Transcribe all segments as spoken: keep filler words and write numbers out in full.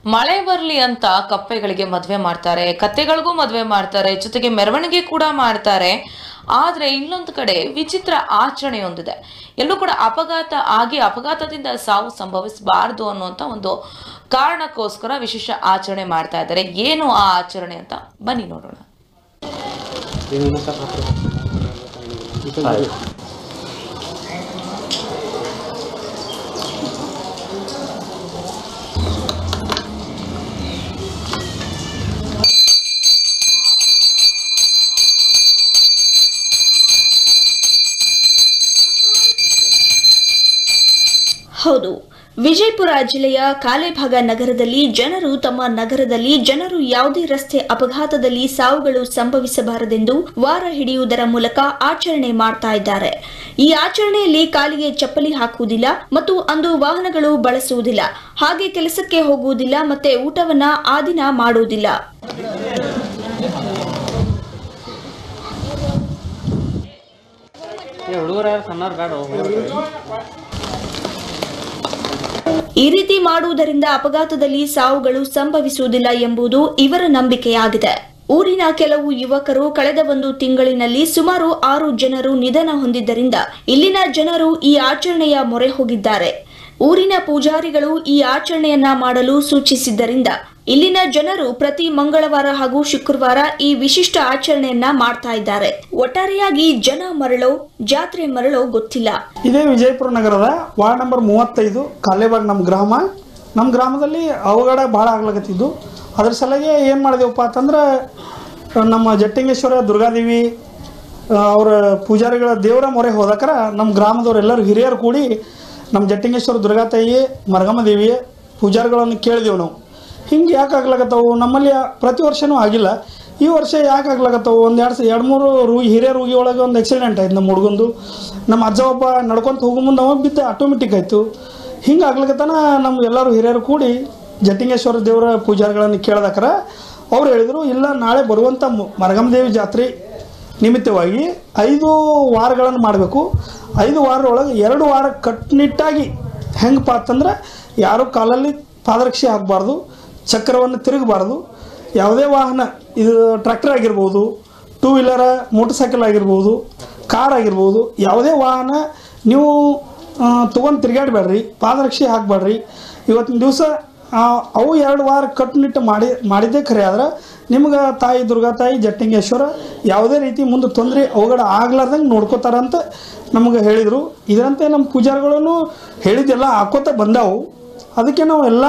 ಮಳೆ ಬರಲಿ ಅಂತ ಕಪ್ಪೆಗಳಿಗೆ ಮದುವೆ ಮಾಡ್ತಾರೆ, ಕತ್ತೆಗಳಿಗೂ ಮದುವೆ ಮಾಡ್ತಾರೆ, ಜೊತೆಗೆ ಮೆರವಣಿಗೆ ಕೂಡ ಮಾಡ್ತಾರೆ. ಆದರೆ ಇಲ್ಲೊಂದು ಕಡೆ ವಿಚಿತ್ರ ಆಚರಣೆಯೊಂದಿದೆ. ಎಲ್ಲೂ ಕೂಡ ಅಪಘಾತ ಆಗಿ ಅಪಘಾತದಿಂದ ಸಾವು ಸಂಭವಿಸಬಾರದು ಅನ್ನುವಂಥ ಒಂದು ಕಾರಣಕ್ಕೋಸ್ಕರ ವಿಶೇಷ ಆಚರಣೆ ಮಾಡ್ತಾ ಇದ್ದಾರೆ. ಏನು ಆ ಆಚರಣೆ ಅಂತ ಬನ್ನಿ ನೋಡೋಣ. ಹೌದು, ವಿಜಯಪುರ ಜಿಲ್ಲೆಯ ಕಾಲೇಭಾಗ ನಗರದಲ್ಲಿ ಜನರು ತಮ್ಮ ನಗರದಲ್ಲಿ ಜನರು ಯಾವುದೇ ರಸ್ತೆ ಅಪಘಾತದಲ್ಲಿ ಸಾವುಗಳು ಸಂಭವಿಸಬಾರದೆಂದು ವಾರ ಹಿಡಿಯುವುದರ ಮೂಲಕ ಆಚರಣೆ ಮಾಡ್ತಾ ಇದ್ದಾರೆ. ಈ ಆಚರಣೆಯಲ್ಲಿ ಕಾಲಿಗೆ ಚಪ್ಪಲಿ ಹಾಕುವುದಿಲ್ಲ ಮತ್ತು ಅಂದು ವಾಹನಗಳು ಬಳಸುವುದಿಲ್ಲ, ಹಾಗೆ ಕೆಲಸಕ್ಕೆ ಹೋಗುವುದಿಲ್ಲ ಮತ್ತೆ ಊಟವನ್ನ ಆ ದಿನ ಮಾಡುವುದಿಲ್ಲ. ಈ ರೀತಿ ಮಾಡುವುದರಿಂದ ಅಪಘಾತದಲ್ಲಿ ಸಾವುಗಳು ಸಂಭವಿಸುವುದಿಲ್ಲ ಎಂಬುದು ಇವರ ನಂಬಿಕೆಯಾಗಿದೆ. ಊರಿನ ಕೆಲವು ಯುವಕರು ಕಳೆದ ಒಂದು ತಿಂಗಳಿನಲ್ಲಿ ಸುಮಾರು ಆರು ಜನರು ನಿಧನ ಹೊಂದಿದ್ದರಿಂದ ಇಲ್ಲಿನ ಜನರು ಈ ಆಚರಣೆಯ ಮೊರೆ ಹೋಗಿದ್ದಾರೆ. ಊರಿನ ಪೂಜಾರಿಗಳು ಈ ಆಚರಣೆಯನ್ನ ಮಾಡಲು ಸೂಚಿಸಿದ್ದರಿಂದ ಇಲ್ಲಿನ ಜನರು ಪ್ರತಿ ಮಂಗಳವಾರ ಹಾಗೂ ಶುಕ್ರವಾರ ಈ ವಿಶಿಷ್ಟ ಆಚರಣೆಯನ್ನ ಮಾಡ್ತಾ ಇದ್ದಾರೆ. ಒಟ್ಟಾರೆಯಾಗಿ ಜನ ಮರಳೋ ಜಾತ್ರೆ ಮರಳೋ ಗೊತ್ತಿಲ್ಲ. ಇದೇ ವಿಜಯಪುರ ನಗರದ ವಾರ್ಡ್ ನಂಬರ್ ಮೂವತ್ತೈದು ಕಾಲೇಬಾಗ್ ನಮ್ಮ ಗ್ರಾಮ. ನಮ್ಮ ಗ್ರಾಮದಲ್ಲಿ ಅವಘಡ ಭಾಳ ಆಗ್ಲಾಗತ್ತಿದ್ದು, ಅದ್ರ ಸಲಗೆ ಏನು ಮಾಡಿದೆವಪ್ಪ ಅಂತಂದ್ರೆ ನಮ್ಮ ಜಟ್ಟಿಂಗೇಶ್ವರ ದುರ್ಗಾದೇವಿ ಅವರ ಪೂಜಾರಿಗಳ ದೇವರ ಮೊರೆ ಹೋದಕ್ರ ನಮ್ಮ ಗ್ರಾಮದವರೆಲ್ಲರೂ ಹಿರಿಯರು ಕೂಡಿ ನಮ್ಮ ಜಟ್ಟಿಂಗೇಶ್ವರ ದುರ್ಗಾತಾಯಿ ಮರಗಮ್ಮ ದೇವಿ ಪೂಜಾರಿಗಳನ್ನು ಕೇಳಿದೆವು ನಾವು. ಹಿಂಗೆ ಯಾಕೆ ಆಗ್ಲಾಗತ್ತವು, ನಮ್ಮಲ್ಲಿ ಪ್ರತಿ ವರ್ಷವೂ ಆಗಿಲ್ಲ, ಈ ವರ್ಷ ಯಾಕೆ ಆಗ್ಲಾಗತ್ತವು. ಒಂದು ಎರಡು ಎರಡು ಮೂರು ರೂ ಹಿರಿಯ ರೋಗಿ ಒಳಗೆ ಒಂದು ಆಕ್ಸಿಡೆಂಟ್ ಆಯ್ತು ನಮ್ಮ ಹುಡುಗಂದು. ನಮ್ಮ ಅಜ್ಜ ಒಬ್ಬ ನಡ್ಕೊತ ಹೋಗೋ ಮುಂದೆ ಅವ ಬಿದ್ದು ಆಟೋಮೆಟಿಕ್ ಆಯಿತು. ಹಿಂಗೆ ಆಗ್ಲಿಕತ್ತನ ನಮ್ಮ ಎಲ್ಲರೂ ಹಿರಿಯರು ಕೂಡಿ ಜಟ್ಟಿಂಗೇಶ್ವರ ದೇವರ ಪೂಜಾರಿಗಳನ್ನು ಕೇಳ್ದಕ್ರ ಅವ್ರು ಹೇಳಿದರು, ಇಲ್ಲ ನಾಳೆ ಬರುವಂಥ ಮರಗಮ್ಮ ದೇವಿ ಜಾತ್ರೆ ನಿಮಿತ್ತವಾಗಿ ಐದು ವಾರಗಳನ್ನು ಮಾಡಬೇಕು. ಐದು ವಾರದೊಳಗೆ ಎರಡು ವಾರ ಕಟ್ಟುನಿಟ್ಟಾಗಿ ಹೆಂಗಪ್ಪ ಅಂತಂದ್ರೆ ಯಾರೂ ಕಾಲಲ್ಲಿ ಪಾದರಕ್ಷೆ ಹಾಕಬಾರ್ದು, ಚಕ್ರವನ್ನು ತಿರುಗಬಾರ್ದು, ಯಾವುದೇ ವಾಹನ ಇದು ಟ್ರ್ಯಾಕ್ಟರ್ ಆಗಿರ್ಬೋದು, ಟೂ ವೀಲರ ಮೋಟರ್ ಸೈಕಲ್ ಆಗಿರ್ಬೋದು, ಕಾರ್ ಆಗಿರ್ಬೋದು, ಯಾವುದೇ ವಾಹನ ನೀವು ತೊಗೊಂಡು ತಿರುಗಾಡಬೇಡ್ರಿ, ಪಾದರಕ್ಷೆ ಹಾಕಬೇಡ್ರಿ. ಇವತ್ತಿನ ದಿವಸ ಅವು ಎರಡು ವಾರ ಕಟ್ಟುನಿಟ್ಟು ಮಾಡಿ ಮಾಡಿದ್ದೇ ಖರೆ ಆದ್ರೆ ನಿಮ್ಗೆ ತಾಯಿ ದುರ್ಗಾತಾಯಿ ಜಟ್ಟಿಂಗೇಶ್ವರ ಯಾವುದೇ ರೀತಿ ಮುಂದೆ ತೊಂದರೆ ಅವಘಡ ಆಗ್ಲಾರ್ದಂಗೆ ನೋಡ್ಕೋತಾರಂತ ನಮಗೆ ಹೇಳಿದರು. ಇದರಂತೆ ನಮ್ಮ ಪೂಜಾರಿಗಳನ್ನು ಹೇಳಿದ್ದೆಲ್ಲ ಹಾಕೋತ ಬಂದಾವು. ಅದಕ್ಕೆ ನಾವು ಎಲ್ಲ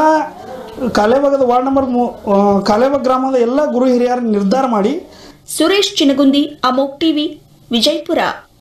ಕಾಲೇಬಾಗದ ವಾರ್ಡ್ ನಂಬರ್ ಮೂ ಕಾಲೇಬಾಗ್ ಗ್ರಾಮದ ಎಲ್ಲ ಗುರು ಹಿರಿಯರ ನಿರ್ಧಾರ ಮಾಡಿ. ಸುರೇಶ್ ಚಿನಗುಂದಿ, ಅಮೋಕ್ ಟಿವಿ, ವಿಜಯಪುರ.